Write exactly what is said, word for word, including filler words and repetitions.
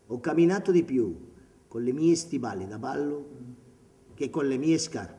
Ho camminato di più con le mie stivali da ballo che con le mie scarpe.